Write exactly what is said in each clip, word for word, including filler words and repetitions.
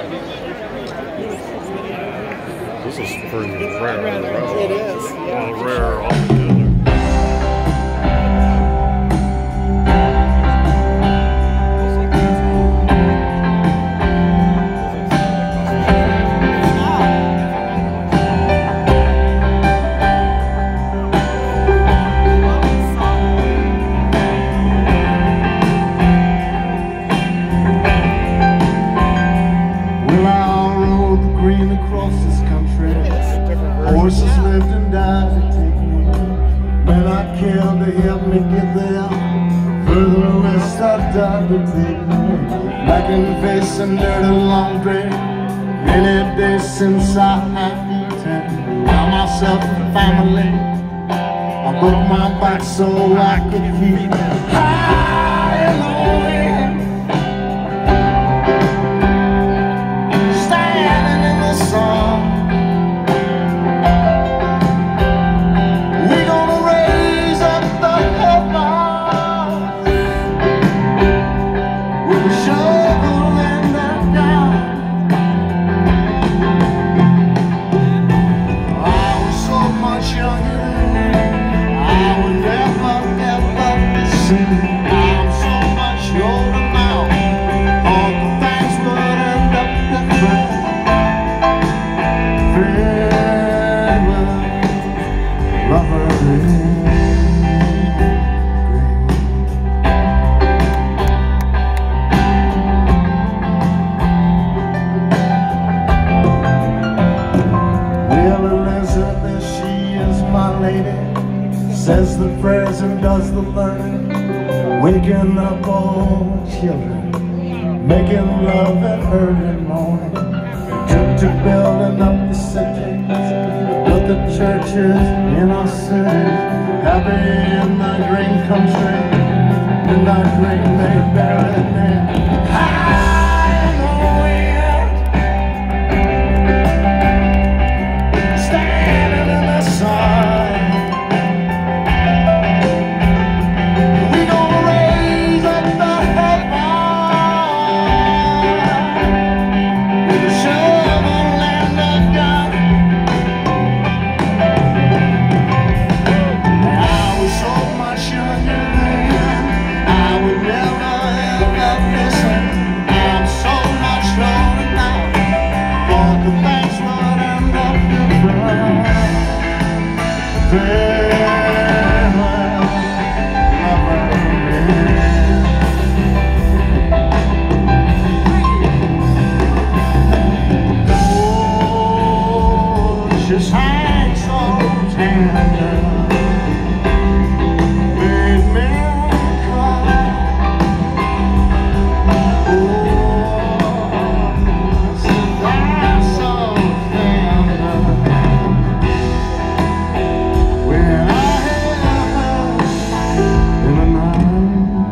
This is pretty rare. It is. Yeah. Well, rare altogether. Horses lived and died to take me. Men I killed to help me get there. Further west I died to take me. Black in the face and dirty laundry. Many days since I had eaten. Found myself a family. I broke my back so I could keep high and low. Standing in the sun. I'm so much older now. All the things would end up different. Farewell, lover. Well, Elizabeth, she is my lady. Says the prayers and does the learning. Waking up all children, making love at early morning. Took to building up the city, but the churches in our city. Happy in the green country, in the green they bury me. High in the wind, standing in the sun. Just hang so tender, made me cry. Oh, that's so tender. When I have her in the night.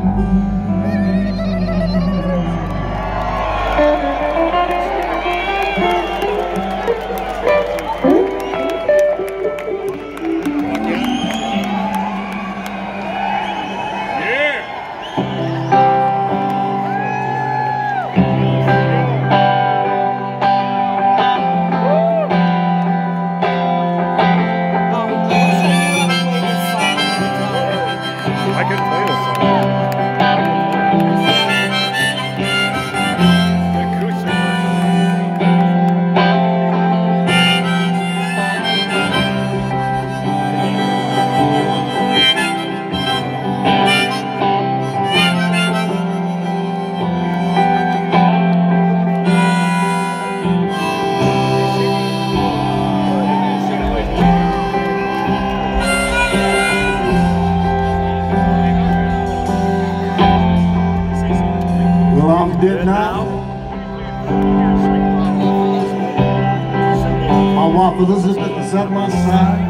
I'm dead now. My wife Elizabeth is at my side.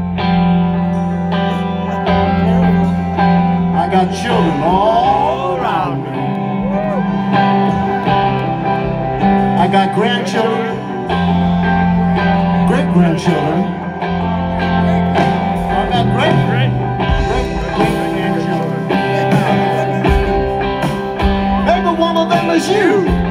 I got children all around me. I got grandchildren, great-grandchildren. I got great, great, great, great grandchildren. Every one of them is you.